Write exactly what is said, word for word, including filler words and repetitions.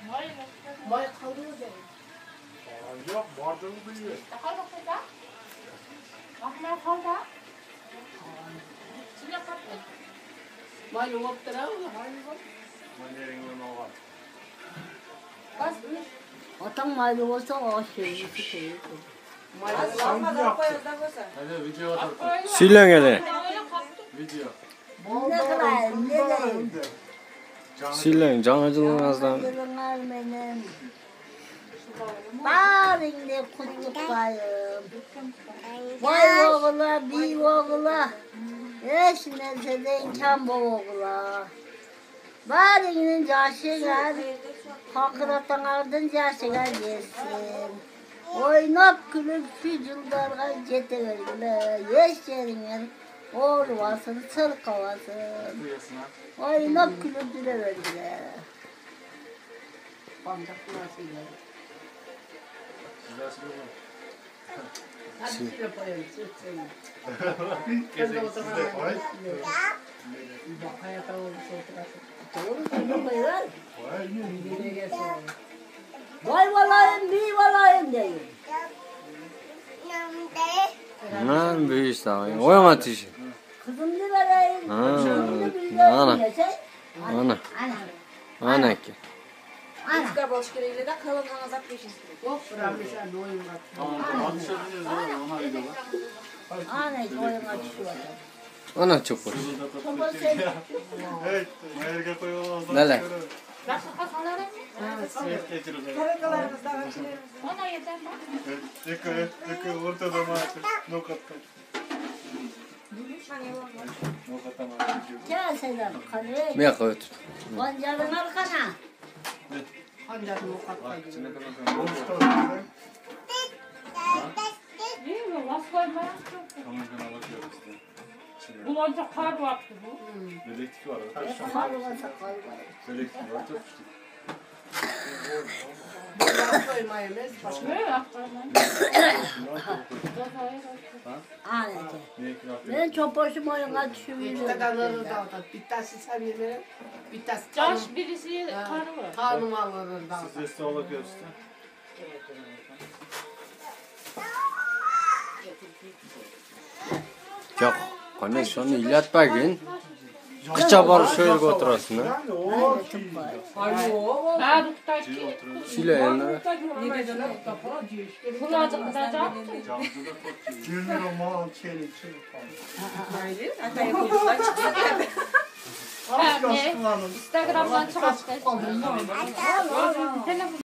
May kalıyor da. Yok, bardağını duyuyor. Kaldı kızlar. Bakma kaldı. Sıcak kapı. May yok da mı? May yok. Manyerin ne var? Bas. Atan maylı olsa o şey. şey. May Hangi yaptı? Hadi video atalım. Silin hele. Öyle kaptı. Video. Ne kadar ne diyeyim. Silin canıcılığınızdan. Canıcılığınız benim. Bağırınca kutluk bayım. Vay oğula, bir oğula. Eşine seden kam bu oğula. Bağırının yaşılar. Hakıratan ardın yaşılar gelsin. Oynap gülüp şu yıldarga yeteverdiler. Yeşerinin oğluvasın, sırkavasın. Oynap gülüp dileverdiler. Bandaklar şeyler. Güzel söylüyor. Hadi şöyle koyalım. Kesin siz de koy. Bak hayata olmuş oturasın. Doğru mu baylar? Vay iyi. Nereye gelsin? Vay valayım, bir valayım diyeyim. Lan büyük işte. Oyun ateşi. Kızım ne vereyim? Ha, Kızım ne bileyim ana. diyecek. Ana. Ana. Ana ki. Ana. Üskar başkırıyla da kalın azap peşin. Yok bırakmış abi oyun var. Tamam, atışabiliriz ya. Ona video var. Ana oyun açıyor. Ana çok hoş. Ama sen Evet, Mayer'e koyalım. Lele. Nasıl kasaları? Evet, getirin. Ona yeter mi? Eko, eko, ortada maçı. Nokatta. Nokatta maçı. gel Selam. Kanı. Bir koy tut. Pancarın arkana. Hancarın o katlaydı. İçine kadar. Değil mi? Nasıl koymaya? Kamerana bakıyoruz işte. Bulanca kar baktı bu. Dedektif var. Kalıva sakalva. Dedektif var. Çok işte. Bunları koymayamaz. Başka. Böyle aktarlar. Ana. Niye ki Ben çok boşum oyun açıyor. Bir kadarları da da. Bir tanesi sen yemeğe. Bir tanesi Caş birisi karı var. kanım alırır da. Siz de size bakıyoruz işte. Yok. Koneksiyonu illet bakın. Kıça var şöyle oturasın ha. Yani o ki. Ben tuttaki. Sile eline. Kulacık kızacak. Camcıda çok iyi. Yürür o mal çelik çelik falan. Instagram'dan çıkarttı. Telefon.